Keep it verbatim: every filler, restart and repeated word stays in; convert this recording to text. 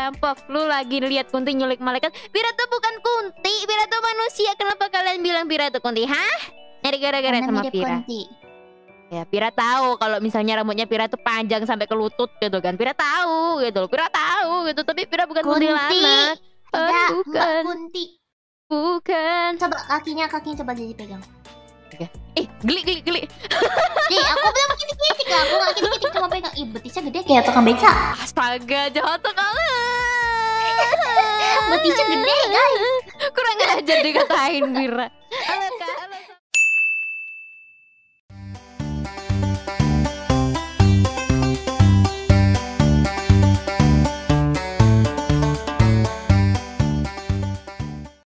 rampok. Lu lagi lihat Kunti nyulik malaikat. Pira tuh bukan Kunti, Pira tuh manusia. Kenapa kalian bilang Pira tuh Kunti? Hah? Nyari gara-gara sama Pira. Kunti. Ya, Pira tahu kalau misalnya rambutnya Pira tuh panjang sampai ke lutut gitu kan. Pira tahu gitu. Pira tahu gitu, tapi Pira bukan kuntilanak. Tidak, bukan. enggak Kunti. Bukan. Coba kakinya, kakinya coba jadi pegang. Ih, geli geli geli. Ih, aku bilang kitik-kitik lah. Aku gak kitik-kitik, cuma pegang. Ih, betisnya gede kayak tukang beca. Astaga, jahat sekali. Betisnya gede, guys. Kurang ajar dikatain Pira.